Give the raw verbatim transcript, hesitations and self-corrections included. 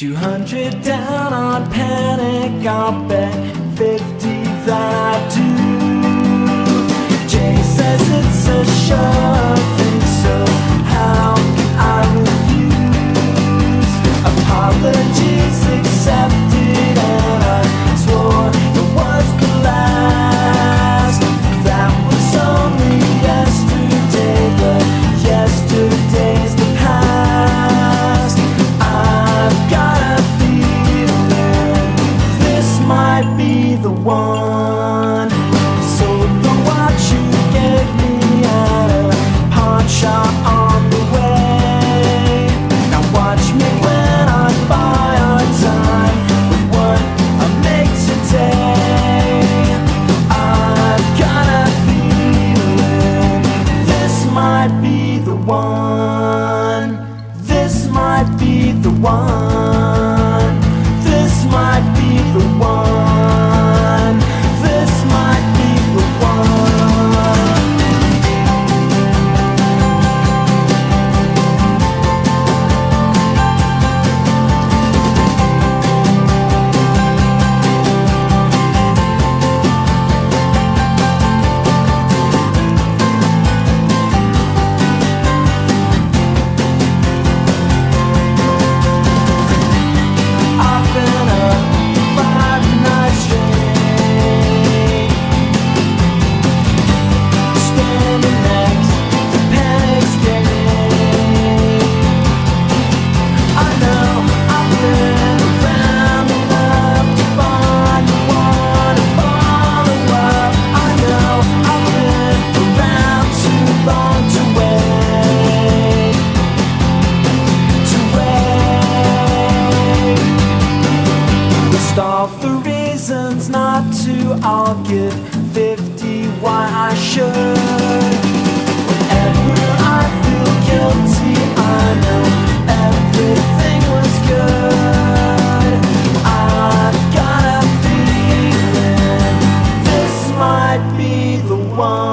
Two hundred down on panic, I'll bet fifty that I do. Jay says it's a sure thing, so how can I refuse? Apologies accepted, and I swore it was the last. That was only yesterday, but yesterday's the past. I've got a feeling this might be the one. Sold the watch you gave me at a pawn shop on the way. Now watch me when I buy our time with what I make today. I've got a feeling this might be the one. This might be the one. This might be the one. This might be the one. I've been up five nights straight, standing next to Panic Gate. I know I've been around enough to find the one to follow up. I know I've been around too long to wait, to wait. List all the reasons not to, I'll give fifty why I should. Whenever I feel guilty, I know everything was good. I've got a feeling this might be the one.